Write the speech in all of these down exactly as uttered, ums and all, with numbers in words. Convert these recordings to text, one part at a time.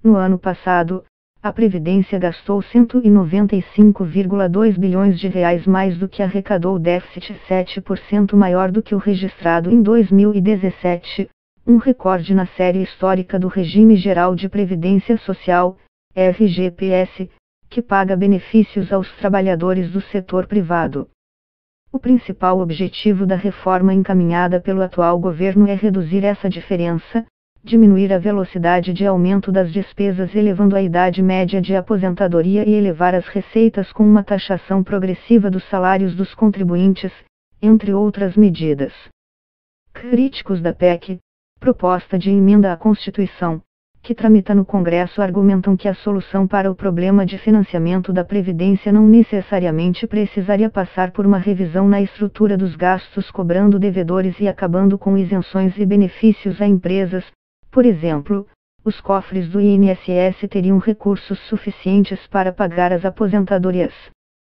No ano passado, a Previdência gastou cento e noventa e cinco vírgula dois bilhões de reais mais do que arrecadou, déficit sete por cento maior do que o registrado em dois mil e dezessete, um recorde na série histórica do Regime Geral de Previdência Social, R G P S, que paga benefícios aos trabalhadores do setor privado. O principal objetivo da reforma encaminhada pelo atual governo é reduzir essa diferença, diminuir a velocidade de aumento das despesas elevando a idade média de aposentadoria e elevar as receitas com uma taxação progressiva dos salários dos contribuintes, entre outras medidas. Críticos da P E C, proposta de emenda à Constituição, que tramita no Congresso, argumentam que a solução para o problema de financiamento da Previdência não necessariamente precisaria passar por uma revisão na estrutura dos gastos, cobrando devedores e acabando com isenções e benefícios a empresas. Por exemplo, os cofres do I N S S teriam recursos suficientes para pagar as aposentadorias.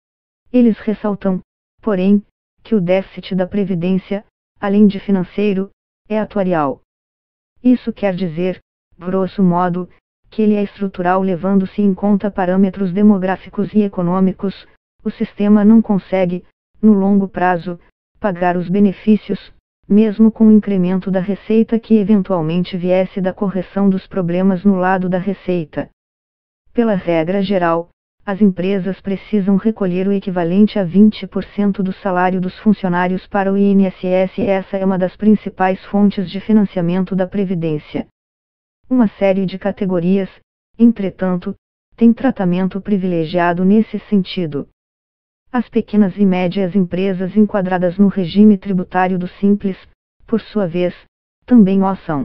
Eles ressaltam, porém, que o déficit da Previdência, além de financeiro, é atuarial. Isso quer dizer, grosso modo, que ele é estrutural levando-se em conta parâmetros demográficos e econômicos. O sistema não consegue, no longo prazo, pagar os benefícios, mesmo com o incremento da receita que eventualmente viesse da correção dos problemas no lado da receita. Pela regra geral, as empresas precisam recolher o equivalente a vinte por cento do salário dos funcionários para o I N S S e essa é uma das principais fontes de financiamento da Previdência. Uma série de categorias, entretanto, tem tratamento privilegiado nesse sentido. As pequenas e médias empresas enquadradas no regime tributário do Simples, por sua vez, também o são.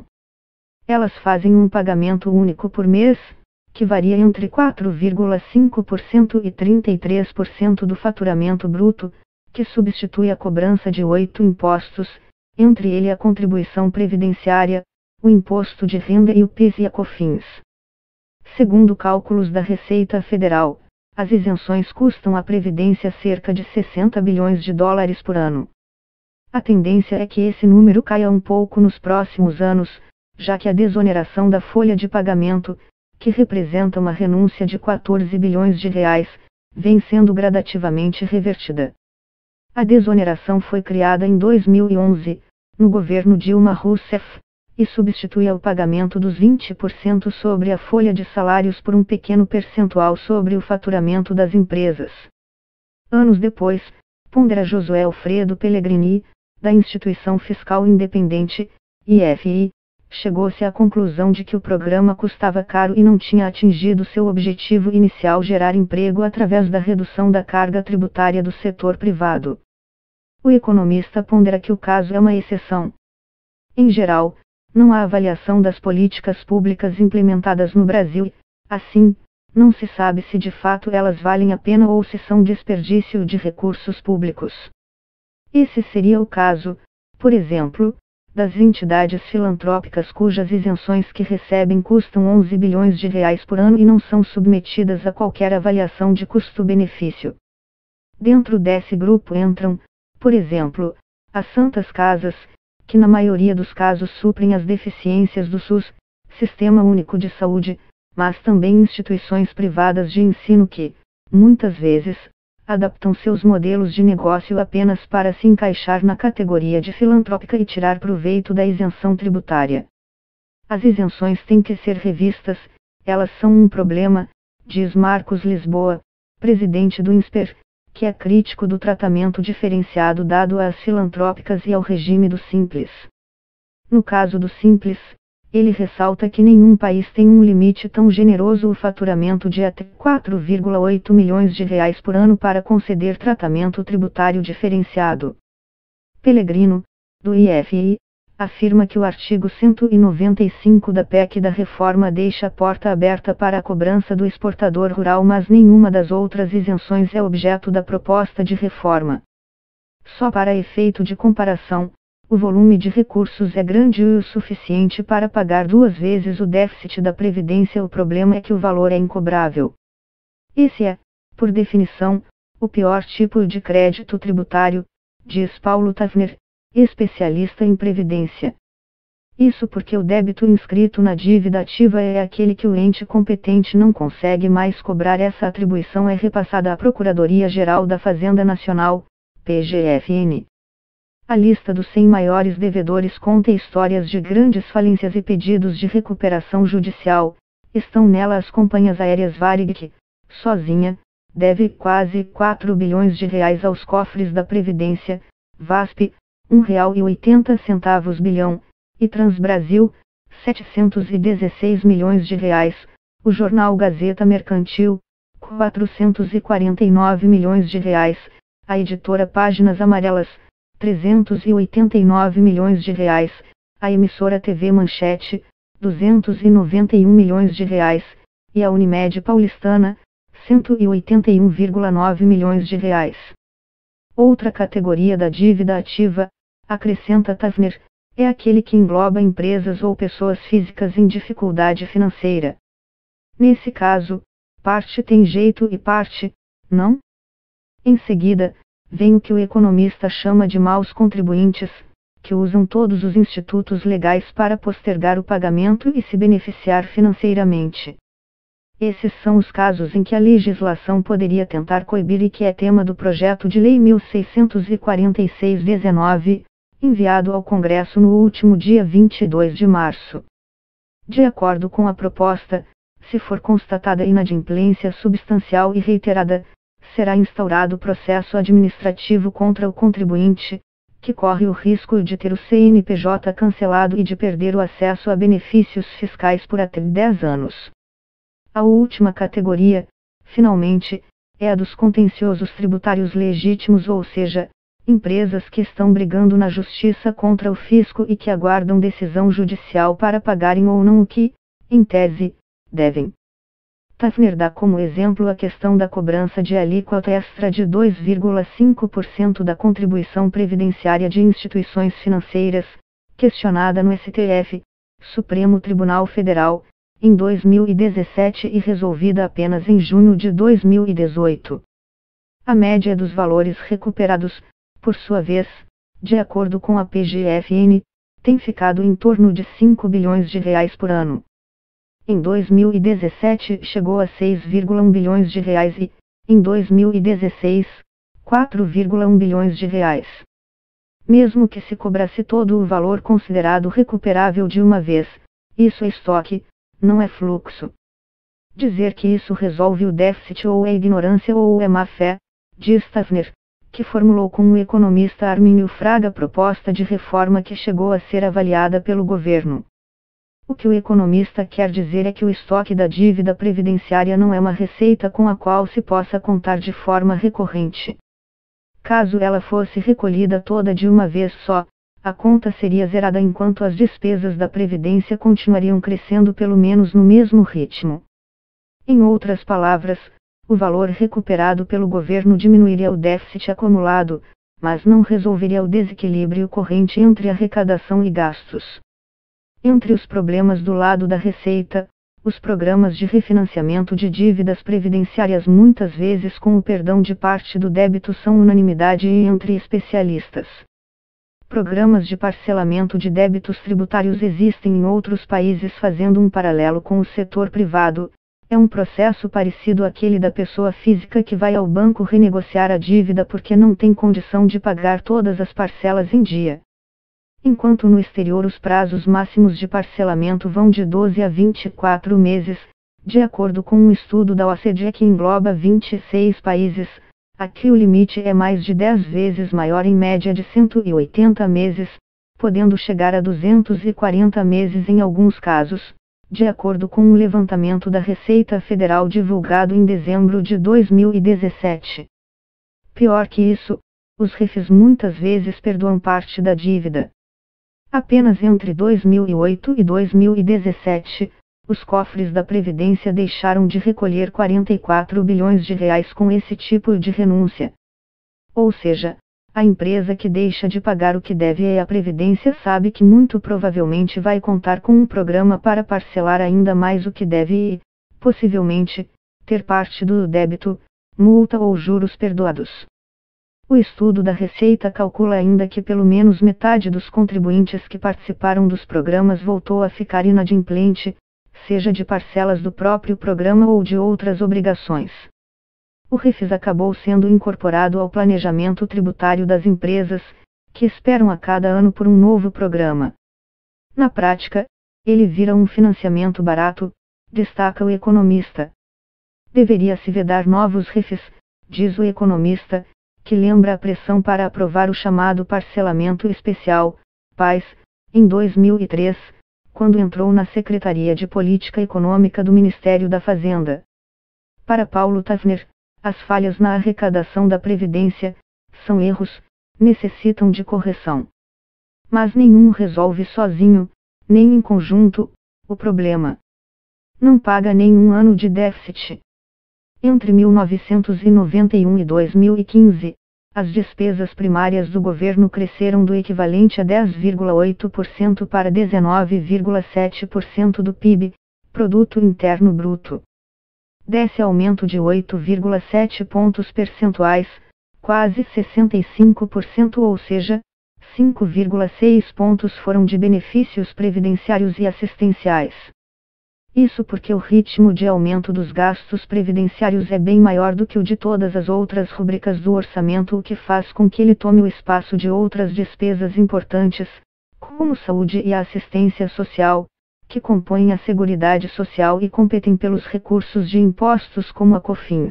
Elas fazem um pagamento único por mês, que varia entre quatro vírgula cinco por cento e trinta e três por cento do faturamento bruto, que substitui a cobrança de oito impostos, entre ele a contribuição previdenciária, o imposto de renda e o PIS e a COFINS. Segundo cálculos da Receita Federal, as isenções custam à Previdência cerca de sessenta bilhões de dólares por ano. A tendência é que esse número caia um pouco nos próximos anos, já que a desoneração da folha de pagamento, que representa uma renúncia de quatorze bilhões de reais, vem sendo gradativamente revertida. A desoneração foi criada em dois mil e onze, no governo Dilma Rousseff, e substitui o pagamento dos vinte por cento sobre a folha de salários por um pequeno percentual sobre o faturamento das empresas. Anos depois, pondera Josué Alfredo Pellegrini, da Instituição Fiscal Independente, I F I, chegou-se à conclusão de que o programa custava caro e não tinha atingido seu objetivo inicial, gerar emprego através da redução da carga tributária do setor privado. O economista pondera que o caso é uma exceção. Em geral, não há avaliação das políticas públicas implementadas no Brasil e, assim, não se sabe se de fato elas valem a pena ou se são desperdício de recursos públicos. Esse seria o caso, por exemplo, das entidades filantrópicas cujas isenções que recebem custam onze bilhões de reais por ano e não são submetidas a qualquer avaliação de custo-benefício. Dentro desse grupo entram, por exemplo, as Santas Casas, que na maioria dos casos suprem as deficiências do SUS, Sistema Único de Saúde, mas também instituições privadas de ensino que, muitas vezes, adaptam seus modelos de negócio apenas para se encaixar na categoria de filantrópica e tirar proveito da isenção tributária. As isenções têm que ser revistas, elas são um problema, diz Marcos Lisboa, presidente do INSPER, que é crítico do tratamento diferenciado dado às filantrópicas e ao regime do Simples. No caso do Simples, ele ressalta que nenhum país tem um limite tão generoso, o faturamento de até quatro vírgula oito milhões de reais por ano para conceder tratamento tributário diferenciado. Pellegrino, do I F I, afirma que o artigo cento e noventa e cinco da P E C da reforma deixa a porta aberta para a cobrança do exportador rural, mas nenhuma das outras isenções é objeto da proposta de reforma. Só para efeito de comparação, o volume de recursos é grande o suficiente para pagar duas vezes o déficit da Previdência. O problema é que o valor é incobrável. Esse é, por definição, o pior tipo de crédito tributário, diz Paulo Tafner, especialista em previdência. Isso porque o débito inscrito na dívida ativa é aquele que o ente competente não consegue mais cobrar. Essa atribuição é repassada à Procuradoria-Geral da Fazenda Nacional, P G F N. A lista dos cem maiores devedores conta histórias de grandes falências e pedidos de recuperação judicial. Estão nela as companhias aéreas Varig que, sozinha, deve quase quatro bilhões de reais aos cofres da Previdência, V A S P, um real e oitenta centavos bilhão, e Transbrasil, setecentos e dezesseis milhões de reais, o jornal Gazeta Mercantil, quatrocentos e quarenta e nove milhões de reais, a editora Páginas Amarelas, trezentos e oitenta e nove milhões de reais, a emissora T V Manchete, duzentos e noventa e um milhões de reais, e a Unimed Paulistana, cento e oitenta e um vírgula nove milhões de reais. Outra categoria da dívida ativa, acrescenta Tafner, é aquele que engloba empresas ou pessoas físicas em dificuldade financeira. Nesse caso, parte tem jeito e parte, não? Em seguida, vem o que o economista chama de maus contribuintes, que usam todos os institutos legais para postergar o pagamento e se beneficiar financeiramente. Esses são os casos em que a legislação poderia tentar coibir e que é tema do projeto de lei mil seiscentos e quarenta e seis barra dezenove, enviado ao Congresso no último dia vinte e dois de março. De acordo com a proposta, se for constatada inadimplência substancial e reiterada, será instaurado processo administrativo contra o contribuinte, que corre o risco de ter o C N P J cancelado e de perder o acesso a benefícios fiscais por até dez anos. A última categoria, finalmente, é a dos contenciosos tributários legítimos, ou seja, empresas que estão brigando na justiça contra o fisco e que aguardam decisão judicial para pagarem ou não o que, em tese, devem. Tafner dá como exemplo a questão da cobrança de alíquota extra de dois vírgula cinco por cento da contribuição previdenciária de instituições financeiras, questionada no S T F, Supremo Tribunal Federal, em dois mil e dezessete e resolvida apenas em junho de dois mil e dezoito. A média dos valores recuperados, por sua vez, de acordo com a P G F N, tem ficado em torno de cinco bilhões de reais por ano. Em dois mil e dezessete chegou a seis vírgula um bilhões de reais e, em dois mil e dezesseis, quatro vírgula um bilhões de reais. Mesmo que se cobrasse todo o valor considerado recuperável de uma vez, isso é estoque, não é fluxo. Dizer que isso resolve o déficit ou é ignorância ou é má-fé, diz Tafner, que formulou com o economista Armínio Fraga a proposta de reforma que chegou a ser avaliada pelo governo. O que o economista quer dizer é que o estoque da dívida previdenciária não é uma receita com a qual se possa contar de forma recorrente. Caso ela fosse recolhida toda de uma vez só, a conta seria zerada enquanto as despesas da Previdência continuariam crescendo pelo menos no mesmo ritmo. Em outras palavras, o valor recuperado pelo governo diminuiria o déficit acumulado, mas não resolveria o desequilíbrio corrente entre arrecadação e gastos. Entre os problemas do lado da receita, os programas de refinanciamento de dívidas previdenciárias muitas vezes com o perdão de parte do débito são unanimidade entre especialistas. Programas de parcelamento de débitos tributários existem em outros países fazendo um paralelo com o setor privado. É um processo parecido àquele da pessoa física que vai ao banco renegociar a dívida porque não tem condição de pagar todas as parcelas em dia. Enquanto no exterior os prazos máximos de parcelamento vão de doze a vinte e quatro meses, de acordo com um estudo da O C D E que engloba vinte e seis países, aqui o limite é mais de dez vezes maior, em média de cento e oitenta meses, podendo chegar a duzentos e quarenta meses em alguns casos, de acordo com um levantamento da Receita Federal divulgado em dezembro de dois mil e dezessete. Pior que isso, os refis muitas vezes perdoam parte da dívida. Apenas entre dois mil e oito e dois mil e dezessete, os cofres da Previdência deixaram de recolher quarenta e quatro bilhões de reais com esse tipo de renúncia. Ou seja, a empresa que deixa de pagar o que deve à Previdência sabe que muito provavelmente vai contar com um programa para parcelar ainda mais o que deve e, possivelmente, ter parte do débito, multa ou juros perdoados. O estudo da Receita calcula ainda que pelo menos metade dos contribuintes que participaram dos programas voltou a ficar inadimplente, seja de parcelas do próprio programa ou de outras obrigações. O Refis acabou sendo incorporado ao planejamento tributário das empresas, que esperam a cada ano por um novo programa. Na prática, ele vira um financiamento barato, destaca o economista. Deveria-se vedar novos Refis, diz o economista, que lembra a pressão para aprovar o chamado parcelamento especial, PAES, em dois mil e três, quando entrou na Secretaria de Política Econômica do Ministério da Fazenda. Para Paulo Tafner, as falhas na arrecadação da Previdência são erros, necessitam de correção. Mas nenhum resolve sozinho, nem em conjunto, o problema. Não paga nenhum ano de déficit. Entre mil novecentos e noventa e um e dois mil e quinze, as despesas primárias do governo cresceram do equivalente a dez vírgula oito por cento para dezenove vírgula sete por cento do P I B, Produto Interno Bruto. Desse aumento de oito vírgula sete pontos percentuais, quase sessenta e cinco por cento, ou seja, cinco vírgula seis pontos foram de benefícios previdenciários e assistenciais. Isso porque o ritmo de aumento dos gastos previdenciários é bem maior do que o de todas as outras rubricas do orçamento, o que faz com que ele tome o espaço de outras despesas importantes, como saúde e a assistência social, que compõem a Seguridade Social e competem pelos recursos de impostos como a COFINS.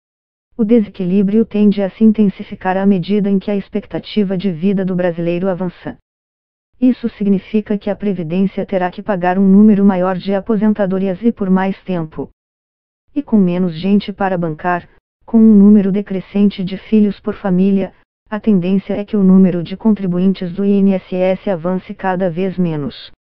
O desequilíbrio tende a se intensificar à medida em que a expectativa de vida do brasileiro avança. Isso significa que a Previdência terá que pagar um número maior de aposentadorias e por mais tempo. E com menos gente para bancar, com um número decrescente de filhos por família, a tendência é que o número de contribuintes do I N S S avance cada vez menos.